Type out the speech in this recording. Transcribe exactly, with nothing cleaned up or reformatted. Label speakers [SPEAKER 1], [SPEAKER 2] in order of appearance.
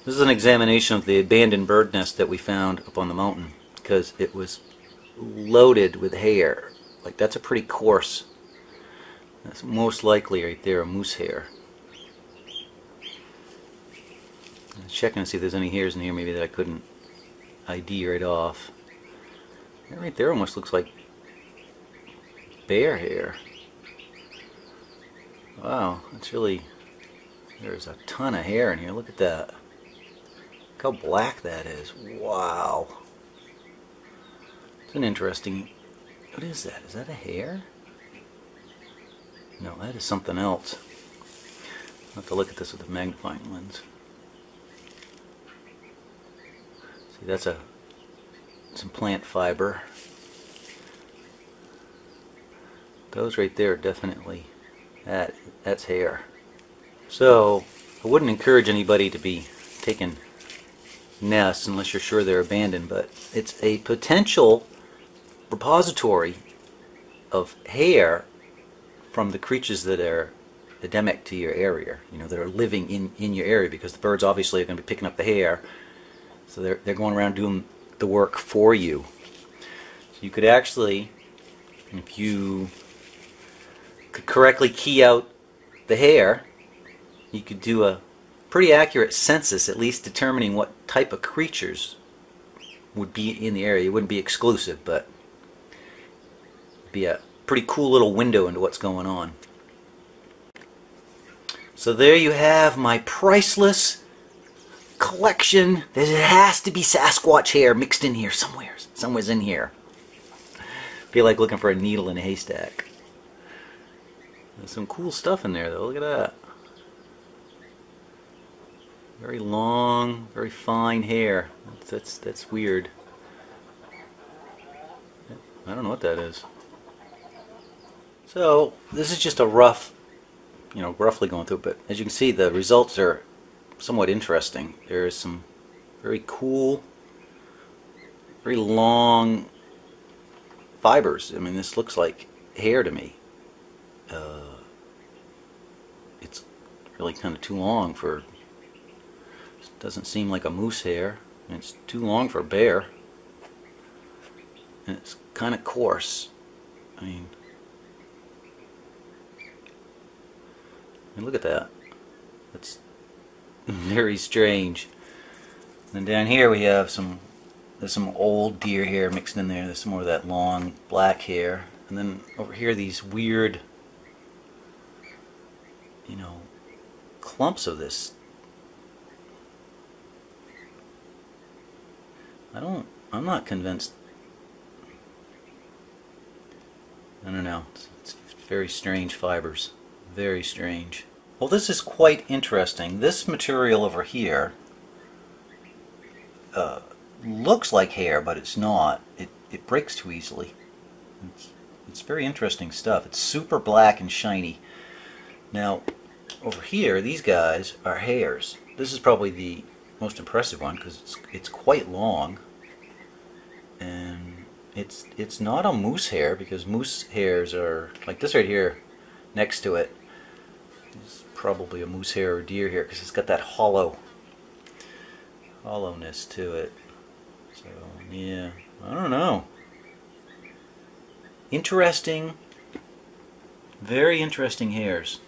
[SPEAKER 1] This is an examination of the abandoned bird nest that we found up on the mountain because it was loaded with hair. Like, that's a pretty coarse. That's most likely right there a moose hair. I'm checking to see if there's any hairs in here maybe that I couldn't I D right off. That right there almost looks like bear hair. Wow, that's really, there's a ton of hair in here. Look at that. Look how black that is. Wow. It's an interesting, what is that? Is that a hair? No, that is something else. I'll have to look at this with a magnifying lens. See, that's a some plant fiber. Those right there are definitely, that that's hair. So I wouldn't encourage anybody to be taking nests unless you're sure they're abandoned, but it's a potential repository of hair from the creatures that are endemic to your area, you know, that are living in, in your area, because the birds obviously are going to be picking up the hair, so they're, they're going around doing the work for you. So you could actually, if you could correctly key out the hair, you could do a pretty accurate census, at least determining what type of creatures would be in the area. It wouldn't be exclusive, but it'd be a pretty cool little window into what's going on. So there you have my priceless collection. There has to be Sasquatch hair mixed in here somewhere. Somewhere's in here. Feel like looking for a needle in a haystack. There's some cool stuff in there though. Look at that. Very long, very fine hair. That's that's, that's weird. I don't know what that is. So this is just a rough, you know, roughly going through it, but as you can see, the results are somewhat interesting. There is some very cool, very long fibers. I mean, this looks like hair to me. Uh, it's really kind of too long for, it doesn't seem like a moose hair. It's too long for a bear. And it's kind of coarse. I mean, I mean, look at that. That's very strange. And down here we have some, there's some old deer hair mixed in there. There's some more of that long black hair. And then over here these weird, you know, clumps of this. I don't, I'm not convinced. I don't know. It's, it's very strange fibers. Very strange. Well, this is quite interesting. This material over here uh, looks like hair, but it's not. It, it breaks too easily. It's, it's very interesting stuff. It's super black and shiny. Now, over here, these guys are hairs. This is probably the most impressive one because it's, it's quite long. And it's, it's not a moose hair, because moose hairs are, like this right here next to it, it's probably a moose hair or deer hair because it's got that hollow hollowness to it. So yeah, I don't know. Interesting, very interesting hairs.